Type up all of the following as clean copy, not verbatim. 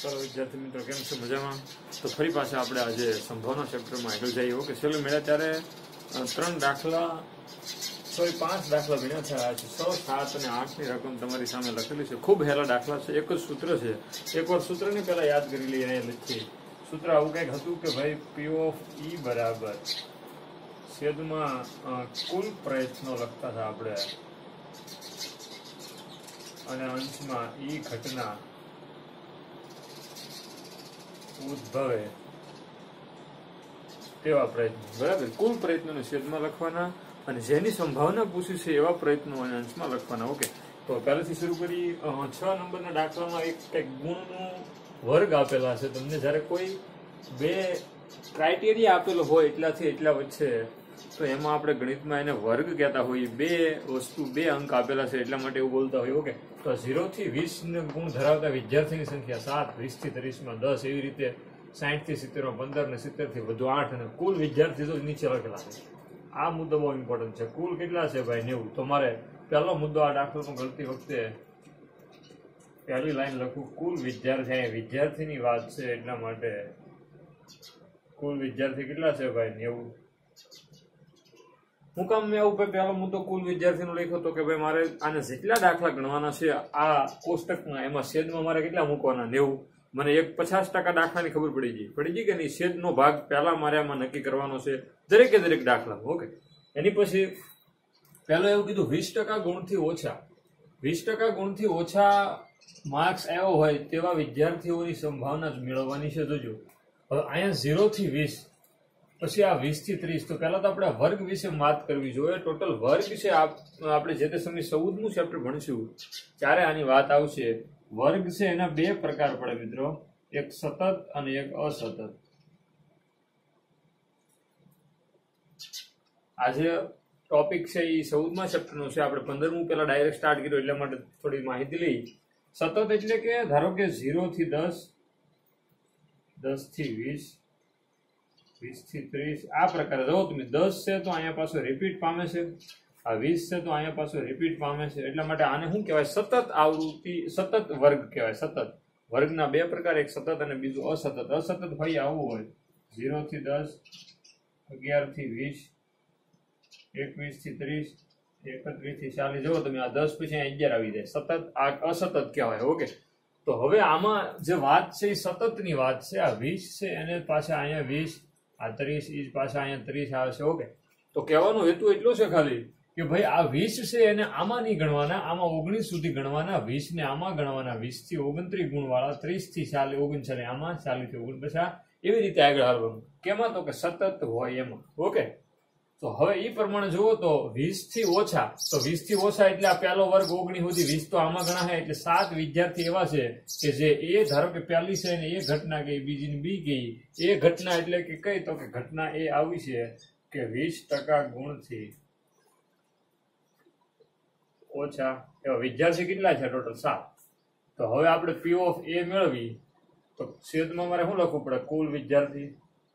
ચાલો વિદ્યાર્થી મિત્રો કેમ છો મજામાં? તો ફરી પાછા આપણે આજે સંભાવના ચેપ્ટરમાં આગળ જઈએ. ઓકે, છેલ્લે મળ્યા ત્યારે 5 દાખલા ભણ્યા છે. 6, 7 અને 8 ની રકમ તમારી સામે લખેલી છે. ખૂબ હેલા દાખલા છે. એક જ સૂત્ર છે. એકવાર સૂત્રને પહેલા યાદ કરી લઈએ. અહીંયા લખીએ. સૂત્ર આવું કંઈક હતું કે ભાઈ P of E બરાબર છેદમાં કુલ પ્રયત્નો લખતા હતા આપણે, અને અંશમાં ઈ ઘટના ઉદ્ભવે તેવા પ્રયત્નો. બરાબર, કુલ પ્રયત્નોને છેદમાં લખવાના અને જેની સંભાવના પૂછી છે એવા પ્રયત્નો અને અંશમાં લખવાના. ઓકે, તો પહેલેથી શરૂ કરી. 6 નંબરના દાખલામાં એક ગુણનું વર્ગ આપેલા છે તમને. જ્યારે કોઈ બે ક્રાઇટેરિયા આપેલો હોય એટલાથી એટલા વચ્ચે, તો એમાં આપણે ગણિતમાં એને વર્ગ કહેતા હોઈએ. બે અંક આપેલા છે એટલા માટે એવું બોલતા હોય. ઓકે, તો 0 થી 20 ગુણ ધરાવતા વિદ્યાર્થીની સંખ્યા 7, 20 થી 30 માં 10, એવી રીતે 60 થી 70 માં 15 ને 70 થી વધુ 8, અને કુલ વિદ્યાર્થી તો નીચે લખેલા છે. આ મુદ્દો બહુ ઇમ્પોર્ટન્ટ છે. કુલ કેટલા છે ભાઈ? 90. તો મારે પહેલો મુદ્દો આ દાખલામાં ગણતી વખતે પહેલી લાઈન લખું, કુલ વિદ્યાર્થી. વિદ્યાર્થીની વાત છે એટલા માટે કુલ વિદ્યાર્થી કેટલા છે ભાઈ? 90. હું કામ મેં આવું પહેલો મુદ્દો કુલ વિદ્યાર્થીનો લખ્યો તો કે ભાઈ મારે આને જેટલા દાખલા ગણવાના છે આ કોષ્ટકમાં, એમાં છેદમાં મારે કેટલા મૂકવાના? 90. મને 50% દાખલાની ખબર પડી ગઈ કે નહીં? છેદનો ભાગ પહેલા મારે આમાં નક્કી કરવાનો છે દરેકે દરેક દાખલામાં. ઓકે, એની પછી પહેલું એવું કીધું 20% ગુણથી ઓછા. 20% ગુણથી ઓછા માર્ક્સ આવ્યો હોય તેવા વિદ્યાર્થીઓની સંભાવના જ મેળવવાની છે. જોજો, હવે અહીંયા 0 થી 20, પછી આ 20 થી 30. તો પહેલા તો આપણે વર્ગ વિશે વાત કરવી જોઈએ. ટોટલ વર્ગ છે આપણે જે તે સમય 14મું ચેપ્ટર ભણશું ત્યારે આની વાત આવશે. વર્ગ છે એના બે પ્રકાર પડે મિત્રો, એક સતત અને એક અસતત. આજે ટોપિક છે એ 14મા ચેપ્ટરનો છે. આપણે 15મું પેલા ડાયરેક્ટ સ્ટાર્ટ કર્યો એટલા માટે થોડી માહિતી લઈ. સતત એટલે કે ધારો કે 0 થી 10, 10 થી 20, 20 થી 30, આ પ્રકારે. જો તમે 10 છે તો અહીંયા પાછો રિપીટ પામે છે, આ 20 છે તો અહીંયા પાછો રિપીટ પામે છે. એટલા માટે આને શું કહેવાય? સતત આવૃત્તિ, સતત વર્ગ કહેવાય. સતત વર્ગના બે પ્રકાર, એક સતત અને બીજું અસતત. અસતત ભાઈ આવું હોય 0 થી 10, 11 થી 20, 21 થી 30, 31 થી 40. જો તમે આ 10 પછી 11 આવી જાય. સતત આ અસતત કહેવાય. ઓકે, તો હવે આમાં જે વાત છે એ સતતની વાત છે. આ 20 છે એને પાછા અહીંયા 20, આ 30 એ પાછા અહીંયા 30 આવશે. ઓકે, તો કહેવાનો હેતુ એટલો છે ખાલી કે ભાઈ આ 20 છે એને આમાં નહીં ગણવાના, આમાં 19 સુધી ગણવાના. 20 ને આમાં ગણવાના, 20 થી 29 ગુણ વાળા, 30 થી 39 આમાં, 40 થી 49, એવી રીતે આગળ હાલવાનું. કેમાં? તો કે સતત હોય એમાં. ઓકે, તો હવે એ પ્રમાણે જુઓ તો 20 થી ઓછા, તો 20 થી ઓછા એટલે આ પહેલો વર્ગ 19 સુધી, 20 તો આમાં ગણાય. એટલે 7 વિદ્યાર્થી એવા છે કે જે એ ધારો કે પહેલી છે ને એ ઘટના ગઈ, બીજી ને બી ગઈ. એ ઘટના એટલે કે કઈ? તો કે ઘટના એ આવી છે કે 20% ગુણથી ઓછા એવા વિદ્યાર્થી કેટલા છે? ટોટલ 7. તો હવે આપણે P of A મેળવી તો છેદમાં મારે શું લખવું પડે? કુલ વિદ્યાર્થી,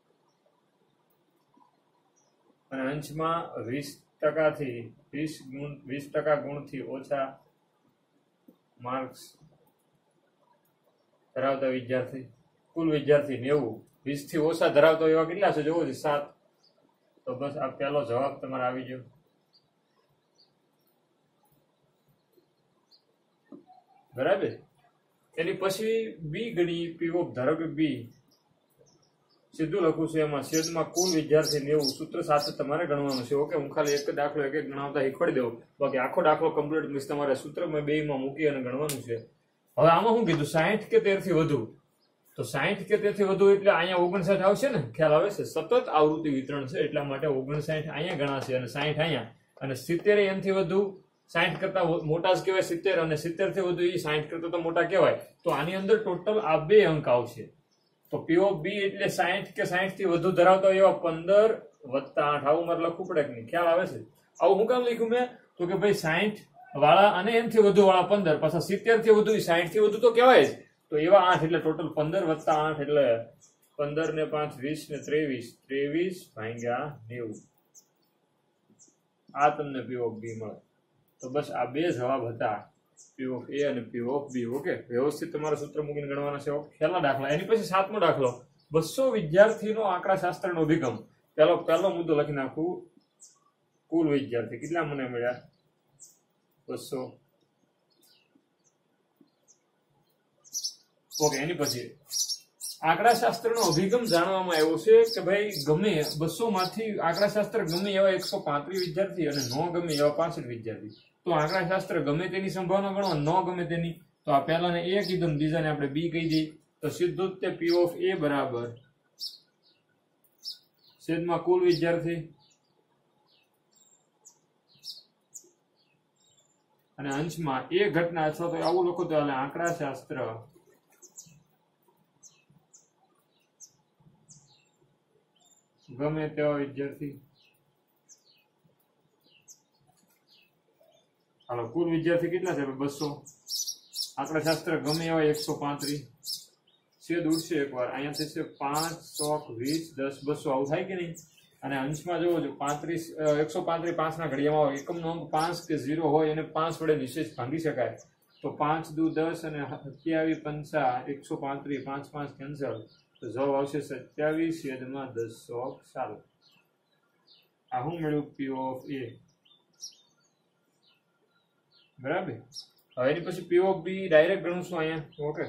અને અંશમાં 20% થી 20% ગુણથી ઓછા માર્ક્સ ધરાવતા વિદ્યાર્થી. કુલ વિદ્યાર્થી 90. 20 થી ઓછા ધરાવતા એવા કેટલા છે? જોવો 7. તો બસ આ પહેલો જવાબ તમારે આવી ગયો. બરાબર. એની પછી બી ગણી. P of ધારો કે બી સીધું લખું છું, એમાં છેદમાં કુલ વિદ્યાર્થી 90. સૂત્ર સાથે તમારે ગણવાનું છે. ઓકે, હું ખાલી એક દાખલો એક ગણાવતા શીખવાડી દઉં, બાકી આખો દાખલો કમ્પ્લીટ મીન્સ તમારે સૂત્રમાં બેમાં મૂકી અને ગણવાનું છે. હવે આમાં શું કીધું? 60 કે 13 થી વધુ. તો 60 કે 13 થી વધુ એટલે અહીંયા 59 આવશે ને? ખ્યાલ આવે છે? સતત આવૃત્તિ વિતરણ છે એટલા માટે 59 અહીંયા ગણાશે અને 60 અહીંયા, અને 70 એનથી વધુ. 60 કરતા મોટા જ કહેવાય 70, અને 70 થી વધુ એ 60 કરતા તો મોટા કહેવાય. તો આની અંદર ટોટલ આ બે અંક આવશે. તો P of B એટલે 60 કે 60 થી વધુ ધરાવતા એવા 15 + 8. આવું મારે લખવું પડે કે નહીં? ખ્યાલ આવે છે? આવું હું કામ લખ્યું મેં? તો કે ભાઈ 60 વાળા અને એનથી વધુ વાળા 15, પાછા 70 થી વધુ 60 થી વધુ તો કહેવાય જ. તો એવા 8 એટલે ટોટલ 15 + 8 એટલે 15 ને 5 20 ને 23, 23/90. આ તમને P of B મળે. તો બસ આ બે જવાબ હતા પી ઓફ એ અને પી ઓફ બી. ઓકે, વ્યવસ્થિત તમારે સૂત્ર મૂકીને ગણવાના છે. પહેલા દાખલા, એની પછી 7મો દાખલો. 200 વિદ્યાર્થીનો આંકડાશાસ્ત્રનો અભિગમ. પહેલો મુદ્દો લખી નાખું. કુલ વિદ્યાર્થી કેટલા મને મળ્યા? 200. ઓકે, એની પછી આંકડાશાસ્ત્રનો અભિગમ જાણવામાં આવ્યો છે કે ભાઈ ગમે 200 માંથી આંકડાશાસ્ત્ર ગમે એવા 135 વિદ્યાર્થી અને ન ગમે એવા 65 વિદ્યાર્થી, તો આંકડાશાસ્ત્ર ગમે તેની સંભાવના ગણો, ન ગમે તેની. તો આ પહેલાને એ કીધું, બીજાને આપણે બી કહી દઈએ. તો સીધું જ તે પી ઓફ એ બરાબર છેદમાં કુલ વિદ્યાર્થી અને અંશમાં એ ઘટના, અથવા તો આવું લખો તો આંકડાશાસ્ત્ર ગમે તેવા વિદ્યાર્થી. હાલો, કુલ વિદ્યાર્થી કેટલા છે? 200. આંકડાશાસ્ત્ર ગમે એવા 135. છેદ ઉડશે એકવાર, અહીંયા થશે 5 20 10 200. આવું થાય કે નહીં? અને અંશમાં જોવો છો 35 135 5 ના ઘડિયામાં હોય. એકમનો અંક 5 કે 0 હોય એને 5 વડે નિશેષ ભાંગી શકાય. તો 5 દુ 10 અને 27 પંચા 135 5 5 કેન્સલ. તો જવાબ આવશે 27/10. આ હું મળ્યું? P of A. બરાબર. હવે એની પછી પી ઓફ બી ડાયરેક્ટ ગણું અહીંયા. ઓકે,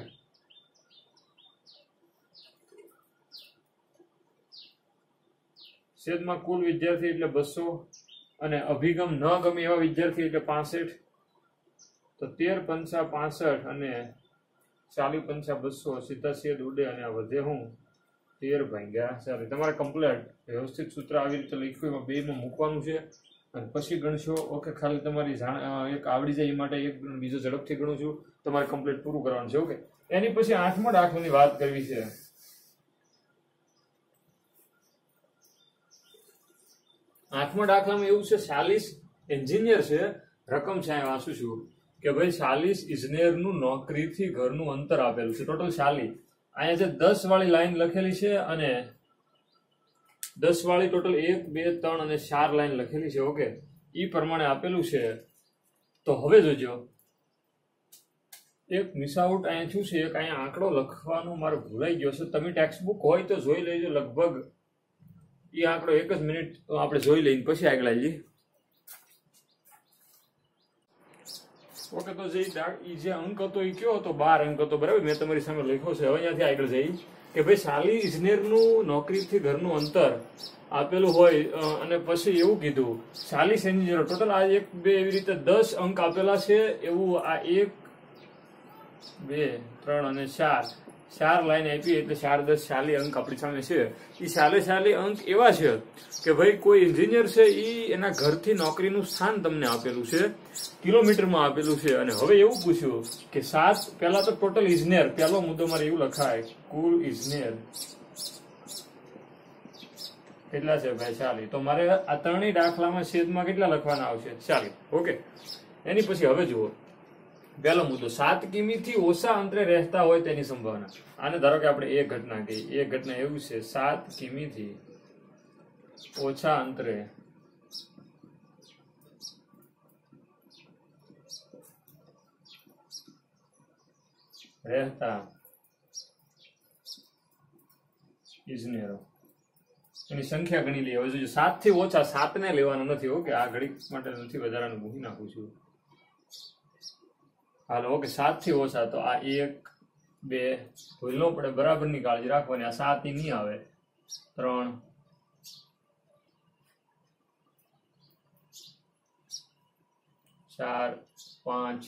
છેદમાં કુલ વિદ્યાર્થી એટલે 200 અને અભિગમ ન ગમે એવા વિદ્યાર્થી એટલે 65. તો 13 પંચા 65 અને 40 પંચા 200. સીધા છેદ ઉડે અને આ વધે હું 13/40. તમારે કમ્પ્લેટ વ્યવસ્થિત સૂત્ર આવી રીતે લખ્યું, એમાં 2 માં મૂકવાનું છે અને પછી ગણશો. ઓકે, ખાલી તમારી એક આવડી જાય એ માટે એક બીજો ઝડપથી ગણું છું. તમારે કમ્પ્લીટ પૂરું કરવાનું છે. ઓકે, એની પછી 8મા દાખલાની વાત કરવી છે. 8મા દાખલામાં એવું છે, 40 એન્જિનિયર છે. રકમ છે અહીંયા વાંચું છું કે ભાઈ 40 ઇજનેરનું નોકરીથી ઘરનું અંતર આપેલું છે. ટોટલ 40. અહીંયા છે 10 વાળી લાઈન લખેલી છે અને 10 વાળી ટોટલ 1 2 3 અને 4 લાઈન લખેલી છે. ઓકે, ઈ પ્રમાણે આપેલું છે. તો હવે જોજો, એક મિસ આઉટ અહીંયા થયું છે. એક અહીંયા આંકડો લખવાનો મારો ભૂલાઈ ગયો છે. તમે ટેક્સ્ટ બુક હોય તો જોઈ લેજો. લગભગ એ આંકડો 1 જ મિનિટ આપણે જોઈ લઈને પછી આગળ આવીએ. ઓકે, તો જે અંક હતો એ કયો હતો? 12 અંક હતો. બરાબર, મેં તમારી સામે લખ્યો છે. હવે અહીંયાથી આગળ જઈ કે ભાઈ 40 ઇજનેરનું નોકરીથી ઘરનું અંતર આપેલું હોય અને પછી એવું કીધું 40 એન્જિનિયરો ટોટલ આ 1 2 એવી રીતે 10 અંક આપેલા છે. એવું આ 1 2 3 અને 4 લાઈન આપી એટલે 4 10 40 અંક આપણી સામે છે. એ 40 અંક એવા છે કે ભાઈ કોઈ એન્જિનિયર છે એ એના ઘરથી નોકરીનું સ્થાન તમને આપેલું છે, કિલોમીટરમાં આપેલું છે. અને હવે એવું પૂછ્યું કે 7 પહેલા તો ટોટલ ઇજનેર, પહેલો મુદ્દો મારે એવું લખાય, કુલ ઇજનેર કેટલા છે ભાઈ? 40. તો મારે આ ત્રણેય દાખલામાં છેદમાં કેટલા લખવાના આવશે? 40. ઓકે, એની પછી હવે જુઓ પહેલો મુદ્દો, 7 કિમીથી ઓછા અંતરે રહેતા હોય તેની સંભાવના. આને ધારો કે આપણે એક ઘટના કહીએ. એક ઘટના એવું છે, 7 કિમીથી ઓછા અંતરે રહેતા ઇજનેરો, એની સંખ્યા ગણી લઈએ. હવે જોજો 7 થી ઓછા, 7 ને લેવાના નથી. ઓકે, આ ઘડી માટે નથી વધારાનું ભૂલી નાખું છું. હાલો, ઓકે, 7 થી ઓછા. તો આ 1 2 ભૂલ ન પડે, બરાબરની કાળજી રાખવાની. આ 7 ની નહીં આવે. 3 4 5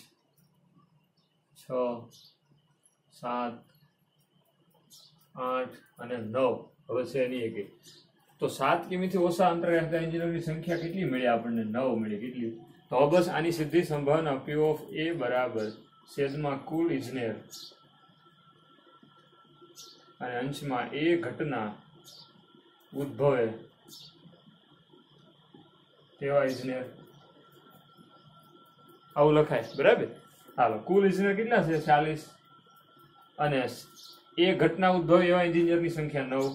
6 7 8 અને 9. હવે છે એની એક. તો 7 કિમીથી ઓછા અંતરે રહેતા એન્જિનિયરની સંખ્યા કેટલી મળી આપણને? 9 મળી. કેટલી? તો બસ આની સીધી સંભાવના P ઓફ A બરાબર છેદમાં કુલ ઇજનેર અને અંશમાં એ ઘટના ઉદ્ભવે તેવા ઇજનેર. આવું લખાય. બરાબર. હાલો, કુલ ઇજનેર કેટલા છે? 40 અને એ ઘટના ઉદ્ભવે એવા એન્જિનિયરની સંખ્યા 9.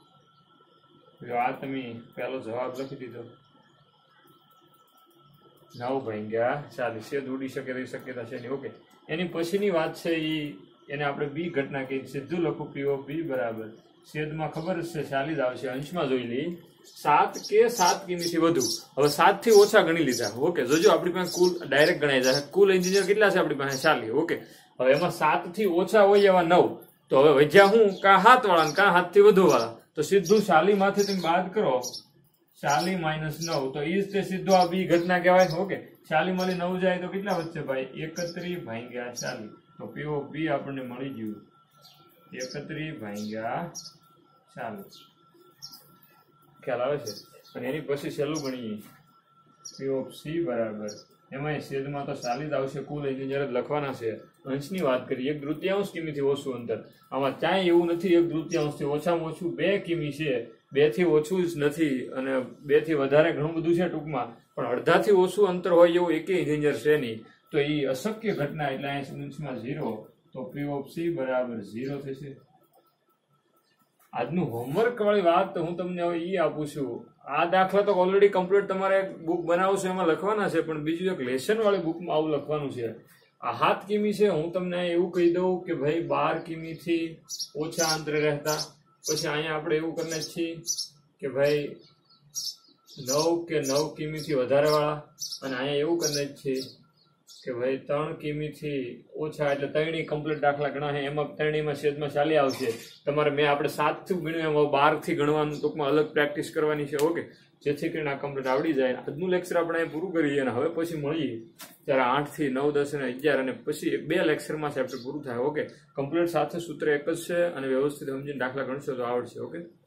જો આ તમે પહેલો જવાબ લખી દીધો. 9 ભાગ્યા 40 છેદ ઉડી શકે એવી શક્યતા છે નહીં. ઓકે, એની પછીની વાત છે એને આપણે બી ઘટના કહીએ. સીધું લખું પી ઓફ બી બરાબર છેદમાં ખબર જ છે 40 આવશે. અંશમાં જોઈ લઈ 7 કે 7 કિમીથી વધુ. હવે 7 થી ઓછા ગણી લીધા. ઓકે, જોજો આપણી પાસે કુલ ડાયરેક્ટ ગણાઈ જાય. કુલ એન્જિનિયર કેટલા છે આપણી પાસે? 40. ઓકે, હવે એમાં 7 થી ઓછા હોય એવા 9. તો હવે વધ્યા હું કા 7 વાળા ને કા 7 થી વધુ વાળા. તો સીધું 40 માંથી તમે બાદ કરો 40 માઇનસ 9 તો ઈ તે સીધું આ બી ઘટના કહેવાય. ઓકે, 40 માંથી 9 જાય તો કેટલા વધશે ભાઈ? 31 ભાગ્યા 40. તો પી ઓફ બી આપણને મળી ગયું 31 ભાગ્યા 40. ખ્યાલ આવે છે? અને એની પછી છેલ્લું ગણીએ પી ઓફ સી બરાબર એમાં છેદમાં તો 40 આવશે. કુલ એન્જિનિયર જ લખવાના છે. અંશની વાત કરીએ 1/3 કિમીથી ઓછું અંતર. આમાં ક્યાંય એવું નથી 1/3 થી ઓછામાં ઓછું 2 કિમી છે. 2 થી ઓછું જ નથી અને 2 થી વધારે ઘણું બધું છે ટૂંકમાં, પણ અડધાથી ઓછું અંતર હોય એવું એકેય એન્જિનિયર છે નહીં. તો એ અશક્ય ઘટના એટલે અહીં અંશમાં 0. તો પી ઓફ સી બરાબર 0 થશે. આજનું હોમવર્ક વાળી વાત હું તમને હવે ઈ આપું છું. આ દાખલા તો ઓલરેડી કમ્પ્લીટ તમારે બુક બનાવશો એમાં લખવાના છે, પણ બીજું એક લેસન વાળી બુકમાં આવું લખવાનું છે. આ 7 કિમી છે. હું તમને એવું કહી દઉં કે ભાઈ 12 કિમીથી ઓછા અંતરે રહેતા. પછી અહીંયા આપણે એવું કરીને છીએ કે ભાઈ 9 કે 9 કિમીથી વધારે વાળા, અને અહીંયા એવું કરીને છીએ કે ભાઈ 3 કિમીથી ઓછા, એટલે ત્રણેય કમ્પ્લીટ દાખલા ગણા છે. એમાં ત્રણેયમાં છેદમાં 40 આવશે. તમારે મેં આપણે 7 થી ગણ્યું એમાં 12 થી ગણવાનું ટૂંકમાં અલગ પ્રેક્ટિસ કરવાની છે. ઓકે, જેથી કરીને આ કમ્પ્લીટ આવડી જાય. આજનું લેક્ચર આપણે અહીં પૂરું કરીએ અને હવે પછી મળીએ ત્યારે 8 થી 9, 10 અને 11 અને પછી 2 લેક્ચરમાં ચેપ્ટર પૂરું થાય. ઓકે, કમ્પ્લીટ સાથે સૂત્ર એક જ છે અને વ્યવસ્થિત સમજીને દાખલા ગણશો તો આવડશે. ઓકે.